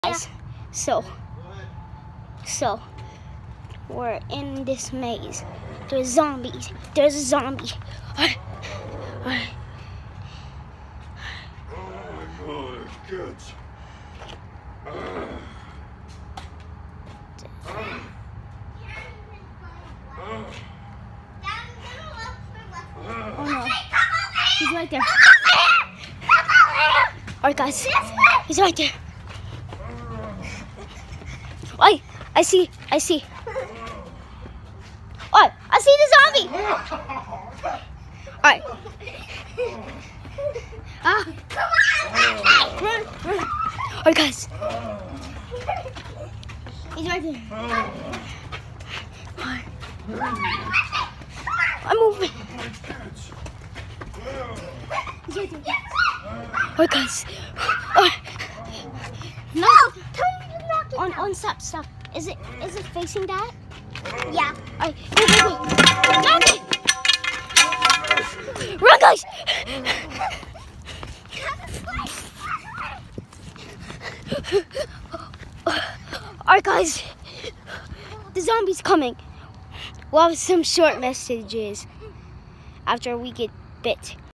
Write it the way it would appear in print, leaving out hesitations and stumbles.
Guys, so we're in this maze. There's zombies. There's a zombie. Alright. Oh my God, kids. Oh no, he's right there. Alright guys, he's right there. I see. Oh, I see the zombie. Alright. Run. Alright guys. He's right there. I'm moving. He's right there. Alright guys. No. On stop. Is it facing that? Yeah. Alright, go. Knock it! Run guys! Alright guys. The zombie's coming. We'll have some short messages after we get bit.